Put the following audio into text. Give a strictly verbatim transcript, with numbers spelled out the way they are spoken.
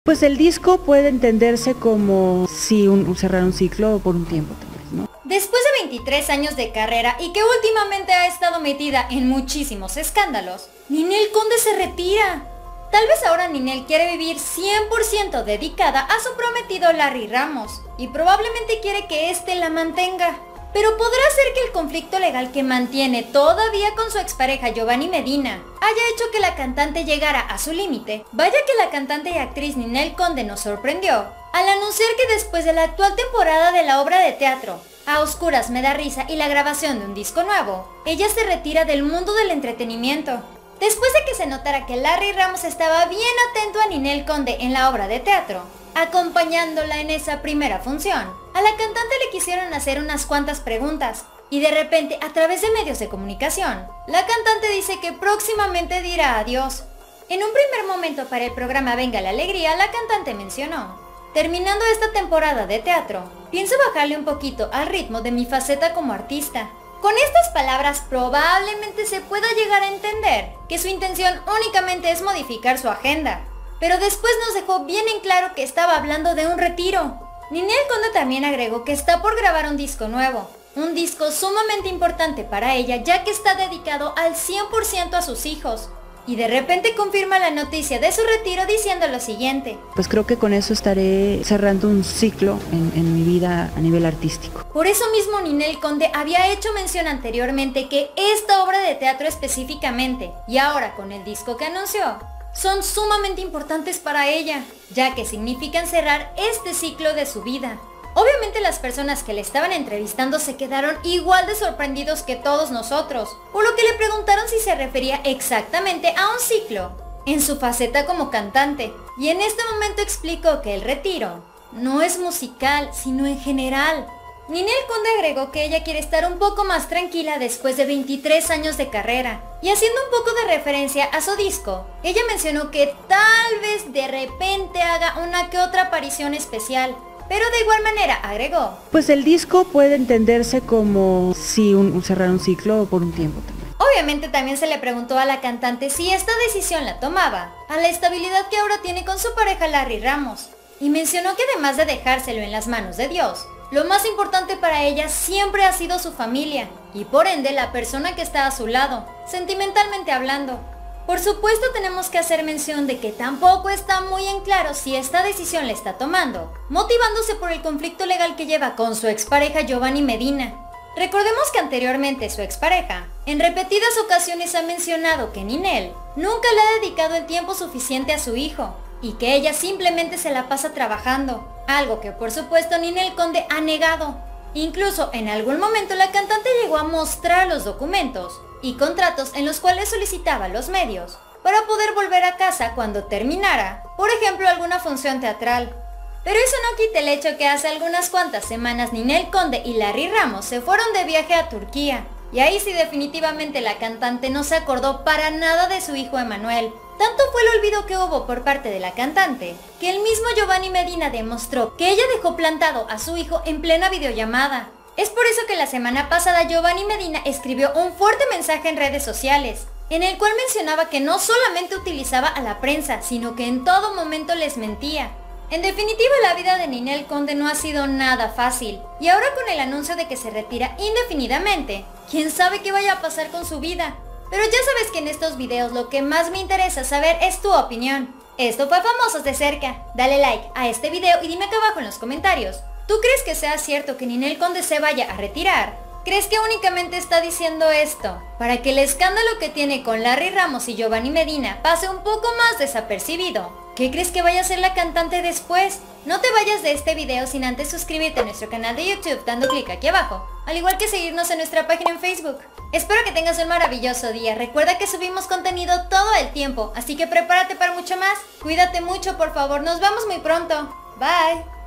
Pues el disco puede entenderse como si un, cerrar un ciclo por un tiempo también, ¿no? Después de veintitrés años de carrera y que últimamente ha estado metida en muchísimos escándalos, Ninel Conde se retira. Tal vez ahora Ninel quiere vivir cien por ciento dedicada a su prometido Larry Ramos y probablemente quiere que éste la mantenga. Pero ¿podrá ser que el conflicto legal que mantiene todavía con su expareja Giovanni Medina haya hecho que la cantante llegara a su límite? Vaya que la cantante y actriz Ninel Conde nos sorprendió al anunciar que después de la actual temporada de la obra de teatro A Oscuras Me Da Risa y la grabación de un disco nuevo, ella se retira del mundo del entretenimiento. Después de que se notara que Larry Ramos estaba bien atento a Ninel Conde en la obra de teatro, acompañándola en esa primera función, a la cantante le quisieron hacer unas cuantas preguntas, y de repente, a través de medios de comunicación, la cantante dice que próximamente dirá adiós. En un primer momento para el programa Venga la Alegría, la cantante mencionó: terminando esta temporada de teatro, pienso bajarle un poquito al ritmo de mi faceta como artista. Con estas palabras probablemente se pueda llegar a entender que su intención únicamente es modificar su agenda, pero después nos dejó bien en claro que estaba hablando de un retiro. Ninel Conde también agregó que está por grabar un disco nuevo, un disco sumamente importante para ella ya que está dedicado al cien por ciento a sus hijos. Y de repente confirma la noticia de su retiro diciendo lo siguiente: pues creo que con eso estaré cerrando un ciclo en, en mi vida a nivel artístico. Por eso mismo Ninel Conde había hecho mención anteriormente que esta obra de teatro específicamente, y ahora con el disco que anunció, son sumamente importantes para ella, ya que significan cerrar este ciclo de su vida. Obviamente las personas que le estaban entrevistando se quedaron igual de sorprendidos que todos nosotros, por lo que le preguntaron si se refería exactamente a un ciclo en su faceta como cantante, y en este momento explicó que el retiro no es musical, sino en general. Ninel Conde agregó que ella quiere estar un poco más tranquila después de veintitrés años de carrera, y haciendo un poco de referencia a su disco, ella mencionó que tal vez de repente haga una que otra aparición especial, pero de igual manera agregó: pues el disco puede entenderse como si un, cerrar un ciclo por un tiempo también. Obviamente también se le preguntó a la cantante si esta decisión la tomaba a la estabilidad que ahora tiene con su pareja Larry Ramos, y mencionó que además de dejárselo en las manos de Dios, lo más importante para ella siempre ha sido su familia, y por ende la persona que está a su lado, sentimentalmente hablando. Por supuesto tenemos que hacer mención de que tampoco está muy en claro si esta decisión la está tomando, motivándose por el conflicto legal que lleva con su expareja Giovanni Medina. Recordemos que anteriormente su expareja, en repetidas ocasiones ha mencionado que Ninel nunca le ha dedicado el tiempo suficiente a su hijo, y que ella simplemente se la pasa trabajando, algo que por supuesto Ninel Conde ha negado. Incluso en algún momento la cantante llegó a mostrar los documentos y contratos en los cuales solicitaba los medios para poder volver a casa cuando terminara, por ejemplo, alguna función teatral. Pero eso no quita el hecho que hace algunas cuantas semanas Ninel Conde y Larry Ramos se fueron de viaje a Turquía, y ahí sí definitivamente la cantante no se acordó para nada de su hijo Emanuel. Tanto fue el olvido que hubo por parte de la cantante, que el mismo Giovanni Medina demostró que ella dejó plantado a su hijo en plena videollamada. Es por eso que la semana pasada Giovanni Medina escribió un fuerte mensaje en redes sociales, en el cual mencionaba que no solamente utilizaba a la prensa, sino que en todo momento les mentía. En definitiva, la vida de Ninel Conde no ha sido nada fácil, y ahora con el anuncio de que se retira indefinidamente, quién sabe qué vaya a pasar con su vida. Pero ya sabes que en estos videos lo que más me interesa saber es tu opinión. Esto fue Famosos de Cerca. Dale like a este video y dime acá abajo en los comentarios, ¿tú crees que sea cierto que Ninel Conde se vaya a retirar? ¿Crees que únicamente está diciendo esto para que el escándalo que tiene con Larry Ramos y Giovanni Medina pase un poco más desapercibido? ¿Qué crees que vaya a ser la cantante después? No te vayas de este video sin antes suscribirte a nuestro canal de YouTube dando clic aquí abajo, al igual que seguirnos en nuestra página en Facebook. Espero que tengas un maravilloso día. Recuerda que subimos contenido todo el tiempo, así que prepárate para mucho más. Cuídate mucho, por favor. Nos vemos muy pronto. Bye.